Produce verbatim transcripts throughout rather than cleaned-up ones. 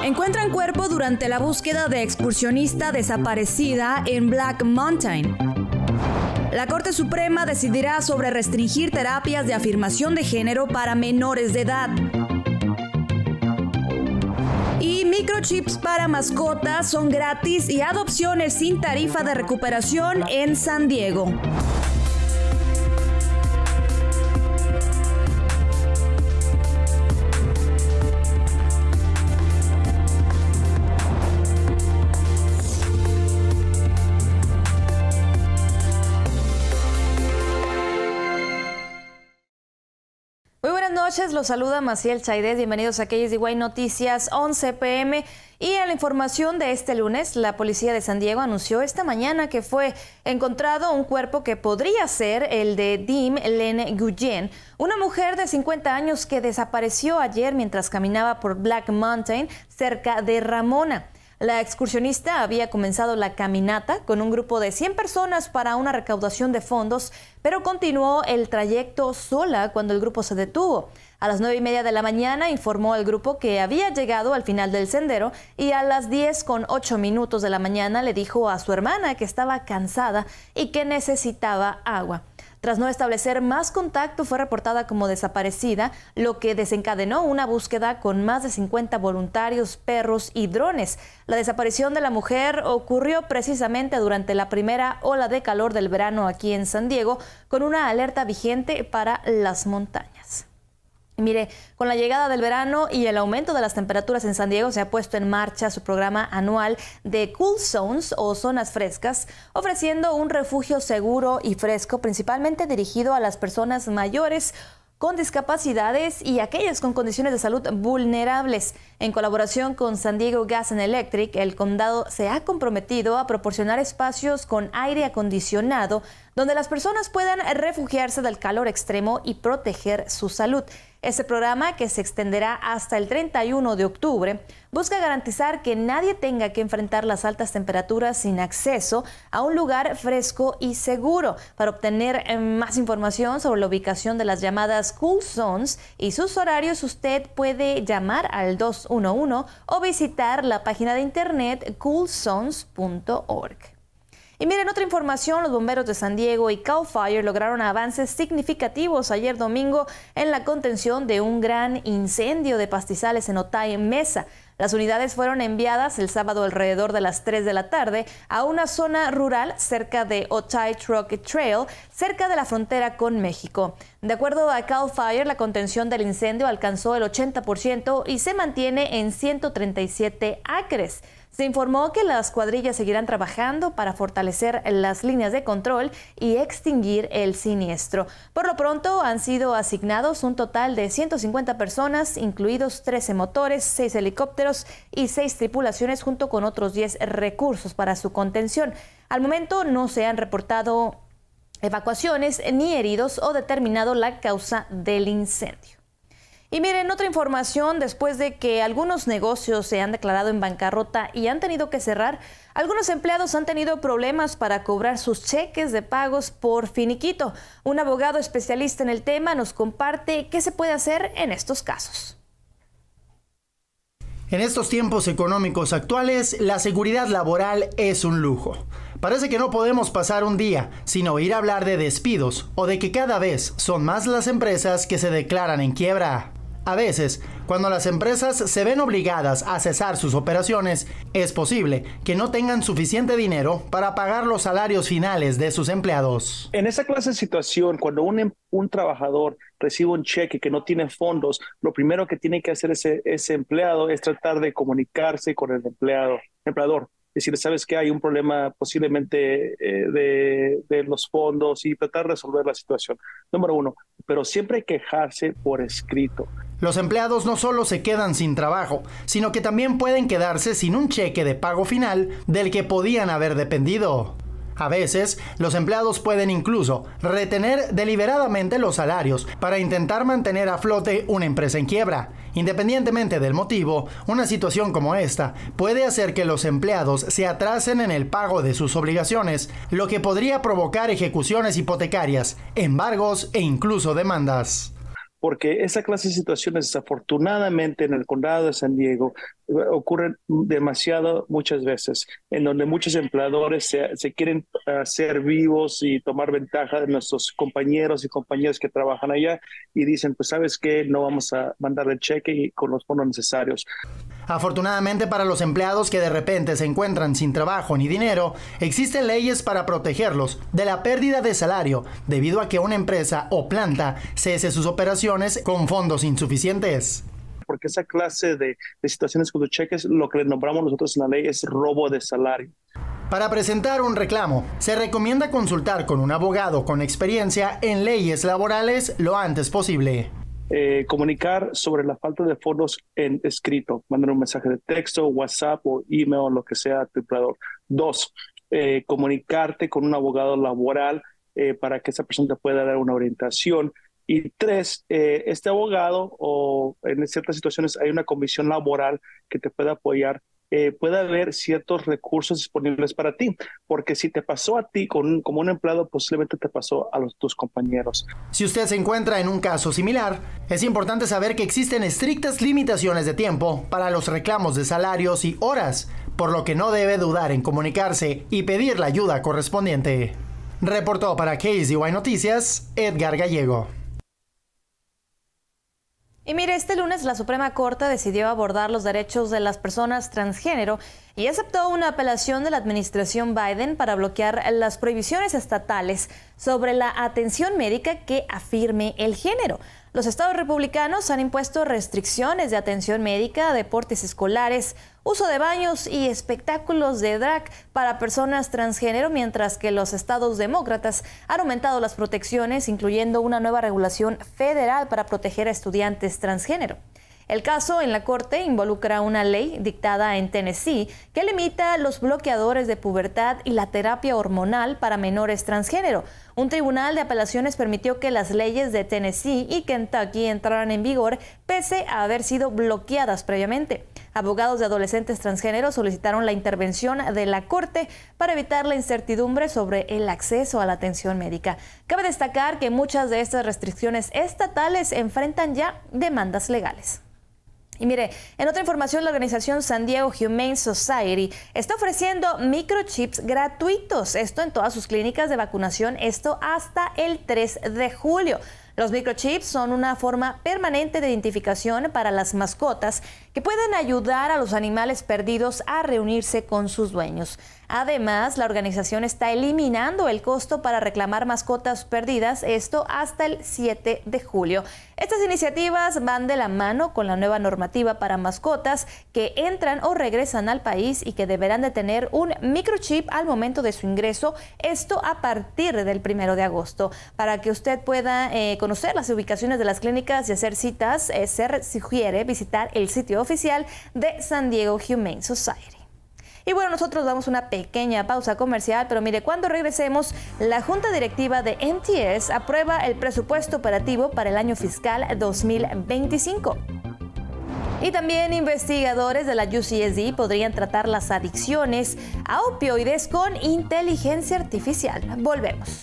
Encuentran cuerpo durante la búsqueda de excursionista desaparecida en Black Mountain. La Corte Suprema decidirá sobre restringir terapias de afirmación de género para menores de edad. Y microchips para mascotas son gratis y adopciones sin tarifa de recuperación en San Diego. Muy buenas noches, los saluda Maciel Chaidez, bienvenidos a K S D Y Noticias once p m y en la información de este lunes, la policía de San Diego anunció esta mañana que fue encontrado un cuerpo que podría ser el de Dim Len Guyen, una mujer de cincuenta años que desapareció ayer mientras caminaba por Black Mountain cerca de Ramona. La excursionista había comenzado la caminata con un grupo de cien personas para una recaudación de fondos, pero continuó el trayecto sola cuando el grupo se detuvo. A las nueve y media de la mañana informó al grupo que había llegado al final del sendero y a las diez con ocho minutos de la mañana le dijo a su hermana que estaba cansada y que necesitaba agua. Tras no establecer más contacto, fue reportada como desaparecida, lo que desencadenó una búsqueda con más de cincuenta voluntarios, perros y drones. La desaparición de la mujer ocurrió precisamente durante la primera ola de calor del verano aquí en San Diego, con una alerta vigente para las montañas. Mire, con la llegada del verano y el aumento de las temperaturas en San Diego se ha puesto en marcha su programa anual de Cool Zones o zonas frescas, ofreciendo un refugio seguro y fresco, principalmente dirigido a las personas mayores con discapacidades y aquellas con condiciones de salud vulnerables. En colaboración con San Diego Gas and Electric, el condado se ha comprometido a proporcionar espacios con aire acondicionado donde las personas puedan refugiarse del calor extremo y proteger su salud. Este programa, que se extenderá hasta el treinta y uno de octubre, busca garantizar que nadie tenga que enfrentar las altas temperaturas sin acceso a un lugar fresco y seguro. Para obtener más información sobre la ubicación de las llamadas Cool Zones y sus horarios, usted puede llamar al dos uno uno o visitar la página de internet cool zones punto org. Y miren, otra información, los bomberos de San Diego y Cal Fire lograron avances significativos ayer domingo en la contención de un gran incendio de pastizales en Otay Mesa. Las unidades fueron enviadas el sábado alrededor de las tres de la tarde a una zona rural cerca de Otay Truck Trail, cerca de la frontera con México. De acuerdo a Cal Fire, la contención del incendio alcanzó el ochenta por ciento y se mantiene en ciento treinta y siete acres. Se informó que las cuadrillas seguirán trabajando para fortalecer las líneas de control y extinguir el siniestro. Por lo pronto han sido asignados un total de ciento cincuenta personas, incluidos trece motores, seis helicópteros y seis tripulaciones, junto con otros diez recursos para su contención. Al momento no se han reportado evacuaciones ni heridos o determinado la causa del incendio. Y miren, otra información, después de que algunos negocios se han declarado en bancarrota y han tenido que cerrar, algunos empleados han tenido problemas para cobrar sus cheques de pagos por finiquito. Un abogado especialista en el tema nos comparte qué se puede hacer en estos casos. En estos tiempos económicos actuales, la seguridad laboral es un lujo. Parece que no podemos pasar un día sin oír hablar de despidos o de que cada vez son más las empresas que se declaran en quiebra. A veces, cuando las empresas se ven obligadas a cesar sus operaciones, es posible que no tengan suficiente dinero para pagar los salarios finales de sus empleados. En esa clase de situación, cuando un, un trabajador recibe un cheque que no tiene fondos, lo primero que tiene que hacer ese, ese empleado es tratar de comunicarse con el empleado, empleador. Decir, sabes que hay un problema posiblemente eh, de, de los fondos y tratar de resolver la situación. Número uno, pero siempre quejarse por escrito. Los empleados no solo se quedan sin trabajo, sino que también pueden quedarse sin un cheque de pago final del que podían haber dependido. A veces, los empleados pueden incluso retener deliberadamente los salarios para intentar mantener a flote una empresa en quiebra. Independientemente del motivo, una situación como esta puede hacer que los empleados se atrasen en el pago de sus obligaciones, lo que podría provocar ejecuciones hipotecarias, embargos e incluso demandas. porque esa clase de situaciones desafortunadamente en el condado de San Diego ocurren demasiado muchas veces, en donde muchos empleadores se, se quieren hacer vivos y tomar ventaja de nuestros compañeros y compañeras que trabajan allá y dicen, pues sabes qué, no vamos a mandar el cheque y con los fondos necesarios. Afortunadamente para los empleados que de repente se encuentran sin trabajo ni dinero, existen leyes para protegerlos de la pérdida de salario debido a que una empresa o planta cese sus operaciones con fondos insuficientes. Porque esa clase de, de situaciones con los cheques, lo que le nombramos nosotros en la ley es robo de salario. Para presentar un reclamo, se recomienda consultar con un abogado con experiencia en leyes laborales lo antes posible. Eh, comunicar sobre la falta de fondos en escrito, mandar un mensaje de texto, WhatsApp o email, lo que sea a tu empleador. Dos, eh, comunicarte con un abogado laboral eh, para que esa persona te pueda dar una orientación. Y tres, eh, este abogado o en ciertas situaciones hay una comisión laboral que te puede apoyar. Eh, puede haber ciertos recursos disponibles para ti, porque si te pasó a ti con, como un empleado, posiblemente te pasó a los, tus compañeros. Si usted se encuentra en un caso similar, es importante saber que existen estrictas limitaciones de tiempo para los reclamos de salarios y horas, por lo que no debe dudar en comunicarse y pedir la ayuda correspondiente. Reportó para K Z Y Noticias, Edgar Gallego. Y mire, este lunes la Suprema Corte decidió abordar los derechos de las personas transgénero y aceptó una apelación de la administración Biden para bloquear las prohibiciones estatales sobre la atención médica que afirme el género. Los estados republicanos han impuesto restricciones de atención médica, deportes escolares, uso de baños y espectáculos de drag para personas transgénero, mientras que los estados demócratas han aumentado las protecciones, incluyendo una nueva regulación federal para proteger a estudiantes transgénero. El caso en la Corte involucra una ley dictada en Tennessee que limita los bloqueadores de pubertad y la terapia hormonal para menores transgénero. Un tribunal de apelaciones permitió que las leyes de Tennessee y Kentucky entraran en vigor pese a haber sido bloqueadas previamente. Abogados de adolescentes transgénero solicitaron la intervención de la Corte para evitar la incertidumbre sobre el acceso a la atención médica. Cabe destacar que muchas de estas restricciones estatales enfrentan ya demandas legales. Y mire, en otra información, la organización San Diego Humane Society está ofreciendo microchips gratuitos, esto en todas sus clínicas de vacunación, esto hasta el tres de julio. Los microchips son una forma permanente de identificación para las mascotas que pueden ayudar a los animales perdidos a reunirse con sus dueños. Además, la organización está eliminando el costo para reclamar mascotas perdidas, esto hasta el siete de julio. Estas iniciativas van de la mano con la nueva normativa para mascotas que entran o regresan al país y que deberán de tener un microchip al momento de su ingreso, esto a partir del primero de agosto. Para que usted pueda eh, conocer las ubicaciones de las clínicas y hacer citas, eh, se sugiere visitar el sitio oficial de San Diego Humane Society. Y bueno, nosotros damos una pequeña pausa comercial, pero mire, cuando regresemos, la Junta Directiva de M T S aprueba el presupuesto operativo para el año fiscal dos mil veinticinco. Y también investigadores de la U C S D podrían tratar las adicciones a opioides con inteligencia artificial. Volvemos.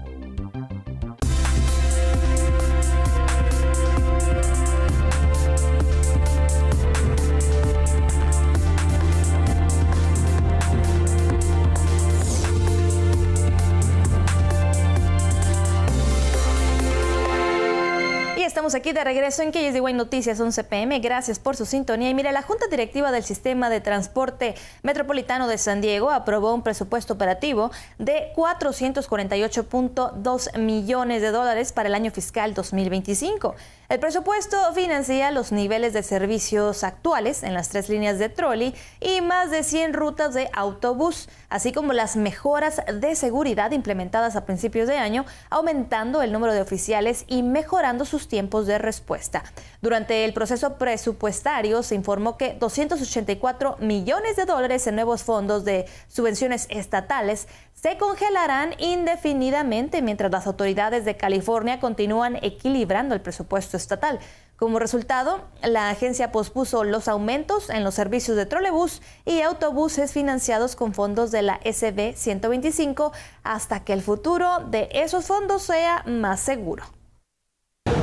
Estamos aquí de regreso en K Z Y Noticias once p m Gracias por su sintonía. Y mire, la Junta Directiva del Sistema de Transporte Metropolitano de San Diego aprobó un presupuesto operativo de cuatrocientos cuarenta y ocho punto dos millones de dólares para el año fiscal dos mil veinticinco. El presupuesto financia los niveles de servicios actuales en las tres líneas de trolley y más de cien rutas de autobús, así como las mejoras de seguridad implementadas a principios de año, aumentando el número de oficiales y mejorando sus tiempos de respuesta. Durante el proceso presupuestario se informó que doscientos ochenta y cuatro millones de dólares en nuevos fondos de subvenciones estatales se congelarán indefinidamente mientras las autoridades de California continúan equilibrando el presupuesto estatal. Como resultado, la agencia pospuso los aumentos en los servicios de trolebús y autobuses financiados con fondos de la S B ciento veinticinco hasta que el futuro de esos fondos sea más seguro.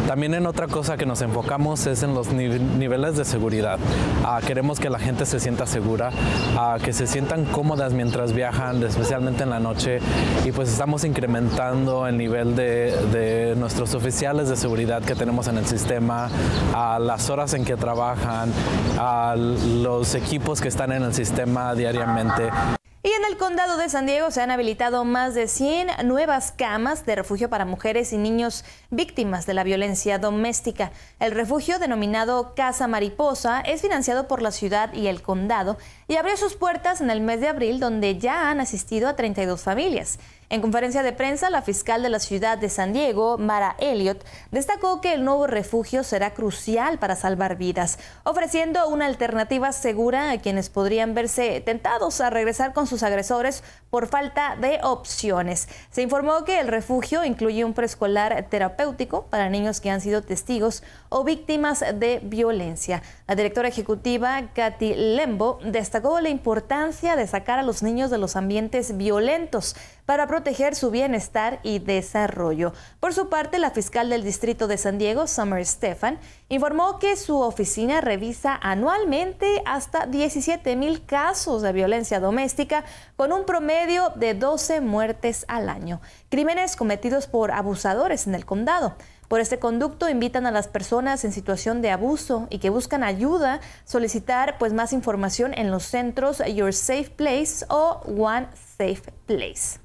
También en otra cosa que nos enfocamos es en los niveles de seguridad. Uh, queremos que la gente se sienta segura, uh, que se sientan cómodas mientras viajan, especialmente en la noche, y pues estamos incrementando el nivel de, de nuestros oficiales de seguridad que tenemos en el sistema, uh, las horas en que trabajan, uh, los equipos que están en el sistema diariamente. Y en el condado de San Diego se han habilitado más de cien nuevas camas de refugio para mujeres y niños víctimas de la violencia doméstica. El refugio, denominado Casa Mariposa, es financiado por la ciudad y el condado y abrió sus puertas en el mes de abril, donde ya han asistido a treinta y dos familias. En conferencia de prensa, la fiscal de la ciudad de San Diego, Mara Elliott, destacó que el nuevo refugio será crucial para salvar vidas, ofreciendo una alternativa segura a quienes podrían verse tentados a regresar con sus agresores por falta de opciones. Se informó que el refugio incluye un preescolar terapéutico para niños que han sido testigos o víctimas de violencia. La directora ejecutiva, Kathy Lembo, destacó la importancia de sacar a los niños de los ambientes violentos para proteger su bienestar y desarrollo. Por su parte, la fiscal del distrito de San Diego, Summer Stephan, informó que su oficina revisa anualmente hasta diecisiete mil casos de violencia doméstica, con un promedio de doce muertes al año, crímenes cometidos por abusadores en el condado. Por este conducto invitan a las personas en situación de abuso y que buscan ayuda solicitar pues más información en los centros Your Safe Place o One Safe Place.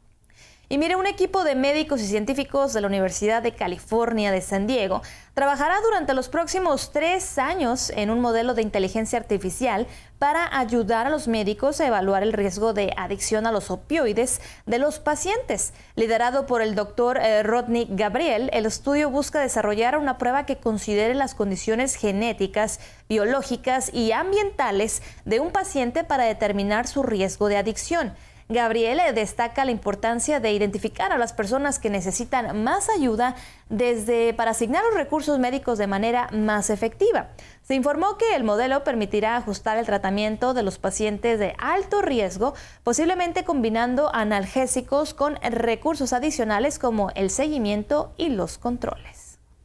Y mire, un equipo de médicos y científicos de la Universidad de California de San Diego trabajará durante los próximos tres años en un modelo de inteligencia artificial para ayudar a los médicos a evaluar el riesgo de adicción a los opioides de los pacientes. Liderado por el doctor eh, Rodney Gabriel, el estudio busca desarrollar una prueba que considere las condiciones genéticas, biológicas y ambientales de un paciente para determinar su riesgo de adicción. Gabriel destaca la importancia de identificar a las personas que necesitan más ayuda desde para asignar los recursos médicos de manera más efectiva. Se informó que el modelo permitirá ajustar el tratamiento de los pacientes de alto riesgo, posiblemente combinando analgésicos con recursos adicionales como el seguimiento y los controles.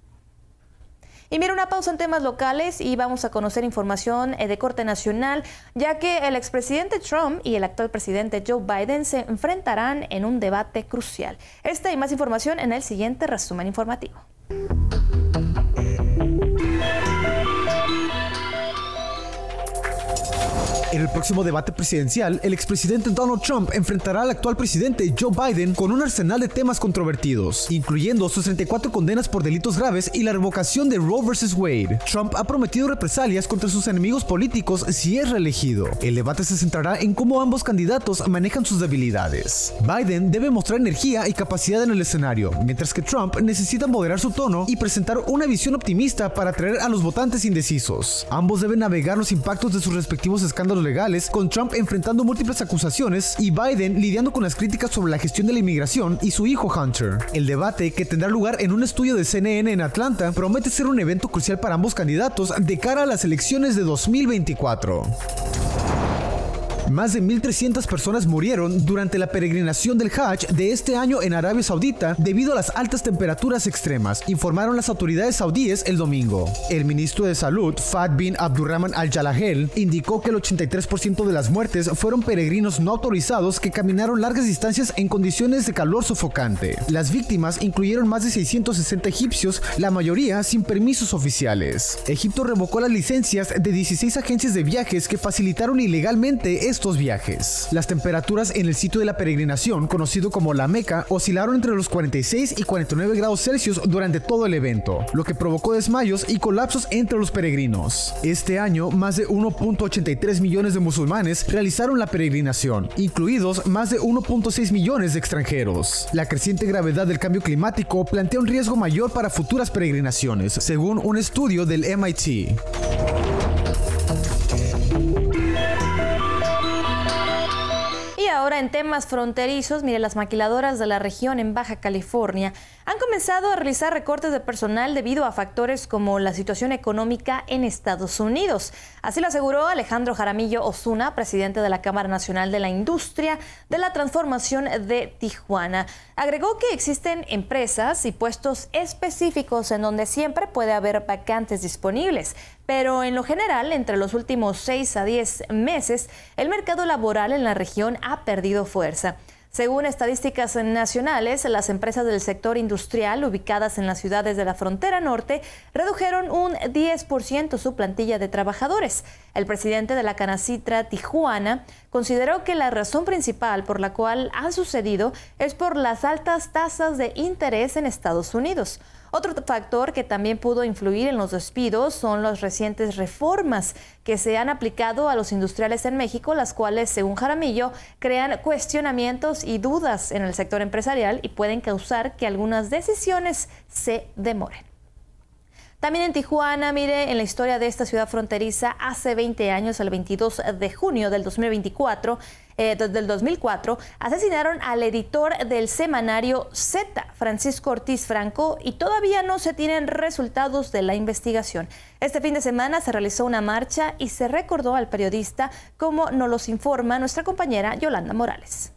Y mira, una pausa en temas locales y vamos a conocer información de corte nacional, ya que el expresidente Trump y el actual presidente Joe Biden se enfrentarán en un debate crucial. Esta y más información en el siguiente resumen informativo. En el próximo debate presidencial, el expresidente Donald Trump enfrentará al actual presidente Joe Biden con un arsenal de temas controvertidos, incluyendo sus treinta y cuatro condenas por delitos graves y la revocación de Roe versus Wade. Trump ha prometido represalias contra sus enemigos políticos si es reelegido. El debate se centrará en cómo ambos candidatos manejan sus debilidades. Biden debe mostrar energía y capacidad en el escenario, mientras que Trump necesita moderar su tono y presentar una visión optimista para atraer a los votantes indecisos. Ambos deben navegar los impactos de sus respectivos escándalos legales, con Trump enfrentando múltiples acusaciones y Biden lidiando con las críticas sobre la gestión de la inmigración y su hijo Hunter. El debate, que tendrá lugar en un estudio de C N N en Atlanta, promete ser un evento crucial para ambos candidatos de cara a las elecciones de dos mil veinticuatro. Más de mil trescientas personas murieron durante la peregrinación del Hajj de este año en Arabia Saudita debido a las altas temperaturas extremas, informaron las autoridades saudíes el domingo. El ministro de Salud, Fahd bin Abdurrahman Al-Jalahel, indicó que el ochenta y tres por ciento de las muertes fueron peregrinos no autorizados que caminaron largas distancias en condiciones de calor sofocante. Las víctimas incluyeron más de seiscientos sesenta egipcios, la mayoría sin permisos oficiales. Egipto revocó las licencias de dieciséis agencias de viajes que facilitaron ilegalmente estos viajes. Las temperaturas en el sitio de la peregrinación, conocido como la Meca, oscilaron entre los cuarenta y seis y cuarenta y nueve grados Celsius durante todo el evento, lo que provocó desmayos y colapsos entre los peregrinos. Este año, más de uno punto ochenta y tres millones de musulmanes realizaron la peregrinación, incluidos más de uno punto seis millones de extranjeros. La creciente gravedad del cambio climático plantea un riesgo mayor para futuras peregrinaciones, según un estudio del M I T. ahora en temas fronterizos, mire, las maquiladoras de la región en Baja California han comenzado a realizar recortes de personal debido a factores como la situación económica en Estados Unidos. Así lo aseguró Alejandro Jaramillo Osuna, presidente de la Cámara Nacional de la Industria de la Transformación de Tijuana. Agregó que existen empresas y puestos específicos en donde siempre puede haber vacantes disponibles, pero en lo general, entre los últimos seis a diez meses, el mercado laboral en la región ha perdido fuerza. Según estadísticas nacionales, las empresas del sector industrial ubicadas en las ciudades de la frontera norte redujeron un diez por ciento su plantilla de trabajadores. El presidente de la Canacitra Tijuana consideró que la razón principal por la cual ha sucedido es por las altas tasas de interés en Estados Unidos. Otro factor que también pudo influir en los despidos son las recientes reformas que se han aplicado a los industriales en México, las cuales, según Jaramillo, crean cuestionamientos y dudas en el sector empresarial y pueden causar que algunas decisiones se demoren. También en Tijuana, mire, en la historia de esta ciudad fronteriza, hace veinte años, el veintidós de junio del dos mil veinticuatro, eh, del dos mil cuatro, asesinaron al editor del semanario Z, Francisco Ortiz Franco, y todavía no se tienen resultados de la investigación. Este fin de semana se realizó una marcha y se recordó al periodista, como nos los informa nuestra compañera Yolanda Morales.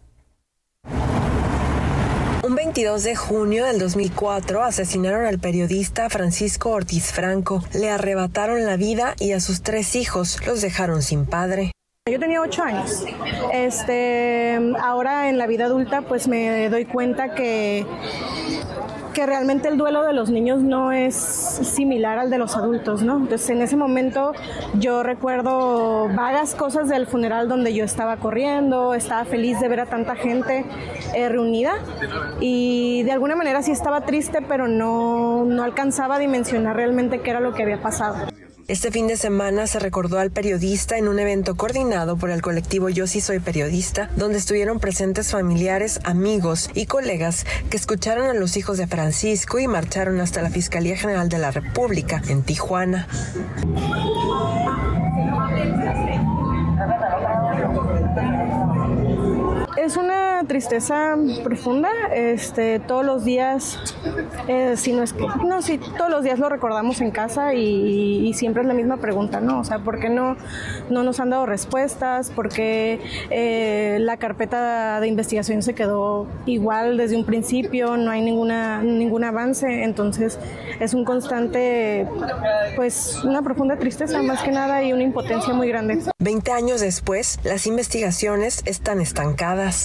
Un veintidós de junio del dos mil cuatro asesinaron al periodista Francisco Ortiz Franco. Le arrebataron la vida y a sus tres hijos los dejaron sin padre. Yo tenía ocho años. Este, ahora en la vida adulta pues me doy cuenta que, que realmente el duelo de los niños no es similar al de los adultos, ¿no? Entonces en ese momento yo recuerdo vagas cosas del funeral donde yo estaba corriendo, estaba feliz de ver a tanta gente eh, reunida y de alguna manera sí estaba triste, pero no, no alcanzaba a dimensionar realmente qué era lo que había pasado. Este fin de semana se recordó al periodista en un evento coordinado por el colectivo Yo Sí Soy Periodista, donde estuvieron presentes familiares, amigos y colegas que escucharon a los hijos de Francisco y marcharon hasta la Fiscalía General de la República en Tijuana. Es una tristeza profunda, este, todos los días, eh, si no es que, no, sí, todos los días lo recordamos en casa y, y siempre es la misma pregunta, ¿no? O sea, ¿por qué no, no nos han dado respuestas? ¿Por qué eh, la carpeta de investigación se quedó igual desde un principio? No hay ninguna, ningún avance, entonces es un constante, pues, una profunda tristeza más que nada y una impotencia muy grande. Veinte años después, las investigaciones están estancadas.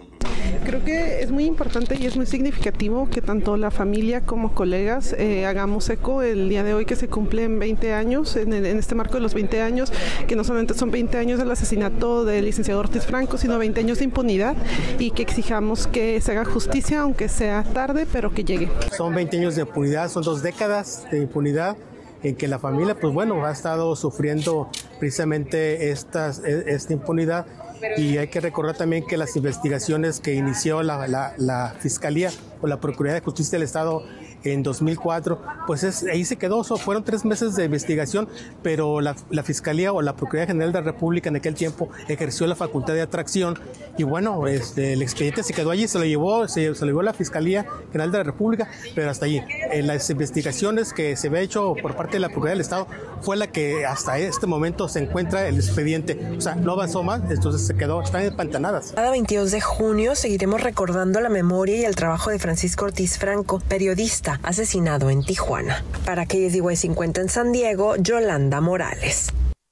Creo que es muy importante y es muy significativo que tanto la familia como colegas eh, hagamos eco el día de hoy que se cumplen veinte años, en, el, en este marco de los veinte años, que no solamente son veinte años del asesinato del licenciado Ortiz Franco, sino veinte años de impunidad y que exijamos que se haga justicia, aunque sea tarde, pero que llegue. Son veinte años de impunidad, son dos décadas de impunidad en que la familia, pues bueno, ha estado sufriendo precisamente estas, esta impunidad. Y hay que recordar también que las investigaciones que inició la, la, la Fiscalía o la Procuraduría de Justicia del Estado en dos mil cuatro, pues es, ahí se quedó, so, fueron tres meses de investigación, pero la, la Fiscalía o la Procuraduría General de la República en aquel tiempo ejerció la facultad de atracción y bueno, este, el expediente se quedó allí, se lo llevó, se, se lo llevó la Fiscalía General de la República, pero hasta allí. En las investigaciones que se había hecho por parte de la Procuraduría del Estado fue la que hasta este momento se encuentra el expediente, o sea, no avanzó más, entonces se quedó, están empantanadas. Cada veintidós de junio seguiremos recordando la memoria y el trabajo de Francisco Ortiz Franco, periodista asesinado en Tijuana. Para K S D Y cincuenta en San Diego, Yolanda Morales.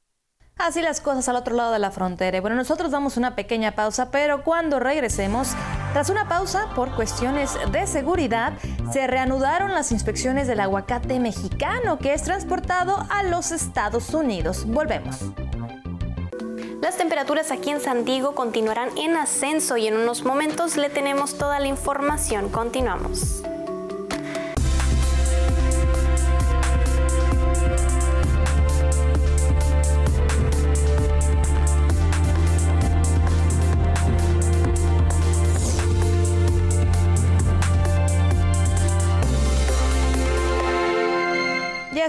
Así las cosas al otro lado de la frontera. Bueno, nosotros damos una pequeña pausa, pero cuando regresemos, tras una pausa por cuestiones de seguridad, se reanudaron las inspecciones del aguacate mexicano que es transportado a los Estados Unidos. Volvemos. Las temperaturas aquí en San Diego continuarán en ascenso y en unos momentos le tenemos toda la información. Continuamos.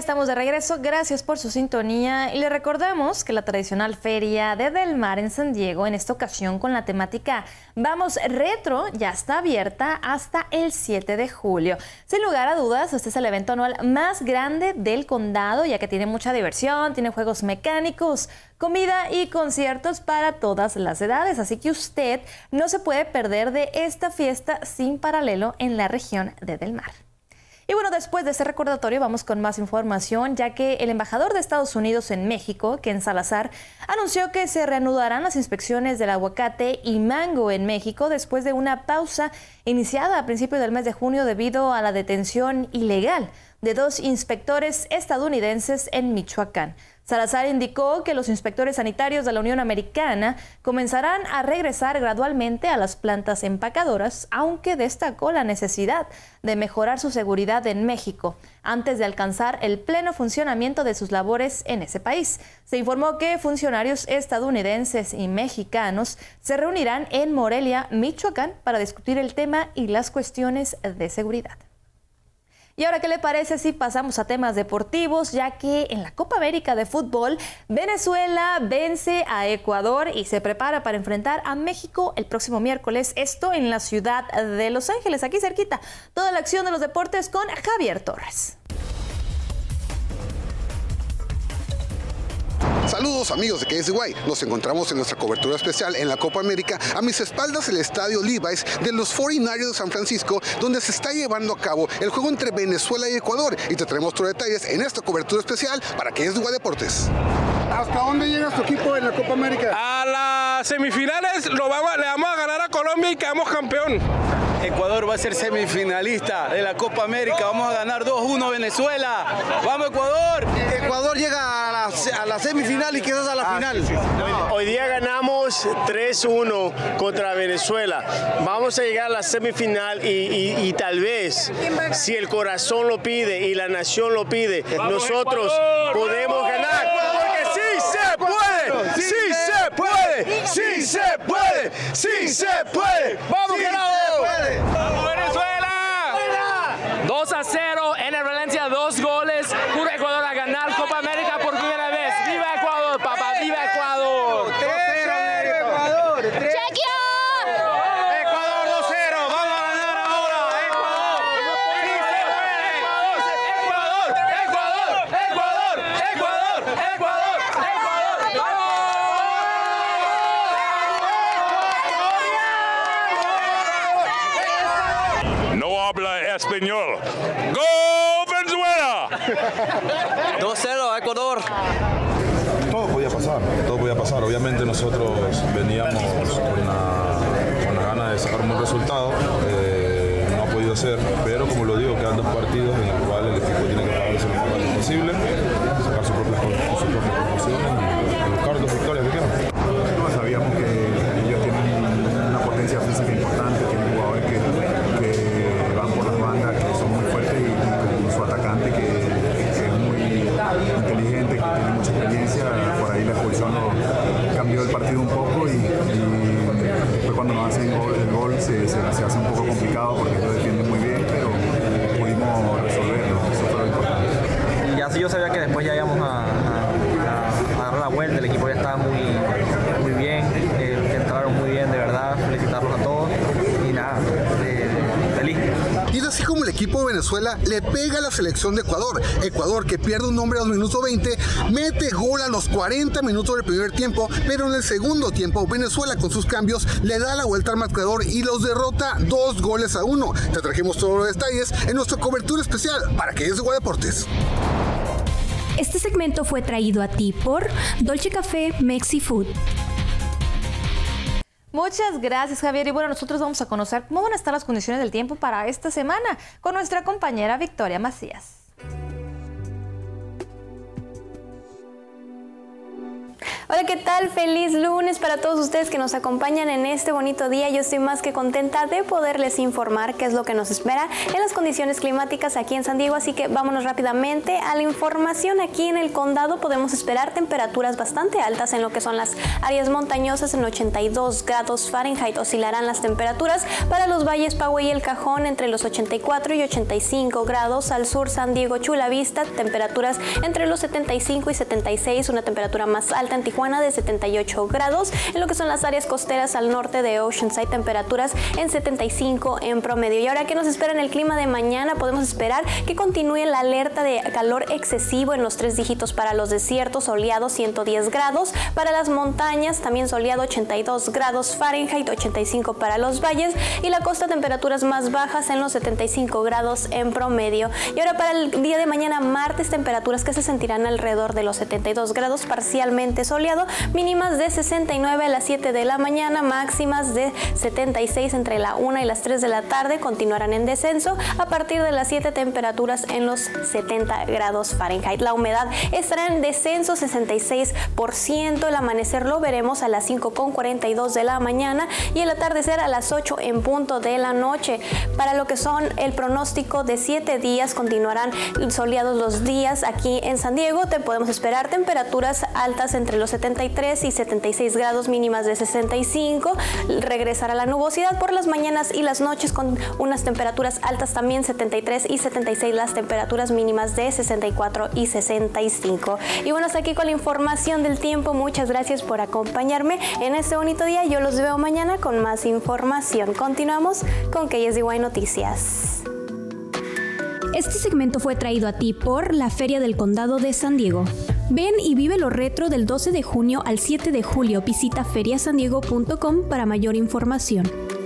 estamos de regreso, gracias por su sintonía y le recordamos que la tradicional feria de Del Mar en San Diego, en esta ocasión con la temática Vamos Retro, ya está abierta hasta el siete de julio. Sin lugar a dudas, este es el evento anual más grande del condado, ya que tiene mucha diversión, tiene juegos mecánicos, comida y conciertos para todas las edades, así que usted no se puede perder de esta fiesta sin paralelo en la región de Del Mar. Y bueno, después de ese recordatorio vamos con más información, ya que el embajador de Estados Unidos en México, Ken Salazar, anunció que se reanudarán las inspecciones del aguacate y mango en México después de una pausa iniciada a principios del mes de junio debido a la detención ilegal de dos inspectores estadounidenses en Michoacán. Salazar indicó que los inspectores sanitarios de la Unión Americana comenzarán a regresar gradualmente a las plantas empacadoras, aunque destacó la necesidad de mejorar su seguridad en México antes de alcanzar el pleno funcionamiento de sus labores en ese país. Se informó que funcionarios estadounidenses y mexicanos se reunirán en Morelia, Michoacán, para discutir el tema y las cuestiones de seguridad. Y ahora, ¿qué le parece si pasamos a temas deportivos? Ya que en la Copa América de fútbol, Venezuela vence a Ecuador y se prepara para enfrentar a México el próximo miércoles. Esto en la ciudad de Los Ángeles, aquí cerquita. Toda la acción de los deportes con Javier Torres. Saludos amigos de K S Y, nos encontramos en nuestra cobertura especial en la Copa América. A mis espaldas el estadio Levi's de los cuarenta y nueve ers de San Francisco, donde se está llevando a cabo el juego entre Venezuela y Ecuador, y te traemos tus detalles en esta cobertura especial para K S Y Deportes. ¿Hasta dónde llega tu equipo en la Copa América? A las semifinales lo vamos, le vamos a ganar a Colombia y quedamos campeón. Ecuador va a ser semifinalista de la Copa América, vamos a ganar dos uno Venezuela. ¡Vamos Ecuador! Ecuador llega a la, a la semifinal y quizás a la ah, final. Sí, sí. No. Hoy día ganamos tres uno contra Venezuela. Vamos a llegar a la semifinal y, y, y tal vez, si el corazón lo pide y la nación lo pide, vamos, nosotros Ecuador, podemos vamos, ganar. Porque sí se puede, sí, sí se puede, sí se puede, sí se puede. ¡Vamos, sí ganador! ¡Vamos Venezuela! dos a cero en el Valencia, dos goles. Puro Ecuador a ganar Copa América por primera vez. ¡Viva Ecuador, papá! ¡Viva Ecuador! tres cero Ecuador. ¡Chequio! Ecuador dos cero. Vamos a ganar ahora. Ecuador. Ecuador. Ecuador. Ecuador. Ecuador. Ecuador. No habla español. ¡Go Venezuela! dos cero Ecuador. Todo podía pasar, todo podía pasar. Obviamente nosotros veníamos con la, con la gana de sacar un buen resultado. Eh, no ha podido ser, pero como lo digo, quedan dos partidos en los cuales el equipo tiene que trabajar lo más rápido posible, sacar sus propias conclusiones y buscar dos victorias que quedan. No, sabíamos que ellos tienen una potencia física importante, tienen jugadores que, que van por las bandas, que son muy fuertes, y, y su atacante que, que es muy inteligente, que tiene mucha experiencia. Por ahí la expulsión lo, cambió el partido un poco, y, y después cuando nos hacen el gol, el gol se, se, se hace un poco complicado porque ellos defienden muy bien, pero pudimos resolverlo, eso fue lo importante. Y así yo sabía que después ya íbamos a, a, a, a dar la vuelta, el equipo ya estaba muy, muy bien, eh, entraron muy bien, de verdad, felicitarlos a todos y nada, eh, feliz. Y es así como el equipo de Venezuela le pega a la selección de Ecuador. Ecuador, que pierde un hombre a los minutos veinte, mete gol a los cuarenta minutos del primer tiempo, pero en el segundo tiempo Venezuela con sus cambios le da la vuelta al marcador y los derrota dos goles a uno. Te trajimos todos los detalles en nuestra cobertura especial para K S Y Deportes. Este segmento fue traído a ti por Dolce Café Mexi Food. Muchas gracias, Javier. Y bueno, nosotros vamos a conocer cómo van a estar las condiciones del tiempo para esta semana con nuestra compañera Victoria Macías. Hola, ¿qué tal? Feliz lunes para todos ustedes que nos acompañan en este bonito día. Yo estoy más que contenta de poderles informar qué es lo que nos espera en las condiciones climáticas aquí en San Diego, así que vámonos rápidamente a la información. Aquí en el condado podemos esperar temperaturas bastante altas en lo que son las áreas montañosas. En ochenta y dos grados Fahrenheit oscilarán las temperaturas para los valles Poway y El Cajón entre los ochenta y cuatro y ochenta y cinco grados. Al sur, San Diego, Chula Vista, temperaturas entre los setenta y cinco y setenta y seis, una temperatura más alta en Tijuana de setenta y ocho grados. En lo que son las áreas costeras al norte de Oceanside, temperaturas en setenta y cinco en promedio. Y ahora, ¿qué nos espera en el clima de mañana? Podemos esperar que continúe la alerta de calor excesivo en los tres dígitos para los desiertos, soleado ciento diez grados, para las montañas también soleado ochenta y dos grados Fahrenheit, ochenta y cinco para los valles, y la costa temperaturas más bajas en los setenta y cinco grados en promedio. Y ahora para el día de mañana martes, temperaturas que se sentirán alrededor de los setenta y dos grados, parcialmente soleado, mínimas de sesenta y nueve a las siete de la mañana, máximas de setenta y seis entre la una y las tres de la tarde, continuarán en descenso. A partir de las siete, temperaturas en los setenta grados Fahrenheit. La humedad estará en descenso, sesenta y seis por ciento. El amanecer lo veremos a las cinco con cuarenta y dos de la mañana y el atardecer a las ocho en punto de la noche. Para lo que son el pronóstico de siete días, continuarán soleados los días aquí en San Diego. Te podemos esperar temperaturas altas entre los setenta y tres y setenta y seis grados, mínimas de sesenta y cinco. Regresará la nubosidad por las mañanas y las noches con unas temperaturas altas también, setenta y tres y setenta y seis las temperaturas, mínimas de sesenta y cuatro y sesenta y cinco. Y bueno, hasta aquí con la información del tiempo. Muchas gracias por acompañarme en este bonito día. Yo los veo mañana con más información. Continuamos con K S D Y Noticias. Este segmento fue traído a ti por la Feria del Condado de San Diego. Ven y vive lo retro del doce de junio al siete de julio. Visita feria san diego punto com para mayor información.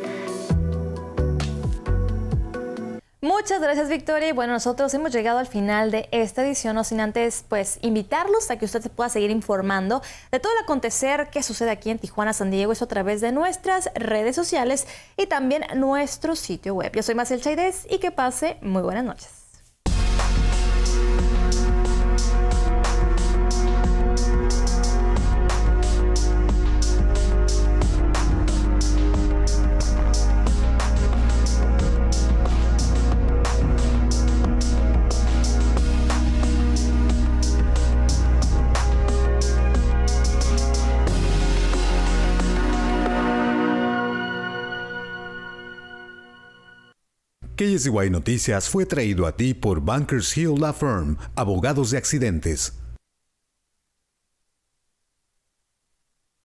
Muchas gracias, Victoria. Y bueno, nosotros hemos llegado al final de esta edición, no sin antes pues invitarlos a que usted se pueda seguir informando de todo el acontecer que sucede aquí en Tijuana, San Diego, eso a través de nuestras redes sociales y también nuestro sitio web. Yo soy Maciel Chaidez y que pase muy buenas noches. K S Y Noticias fue traído a ti por Bankers Hill Law Firm, abogados de accidentes.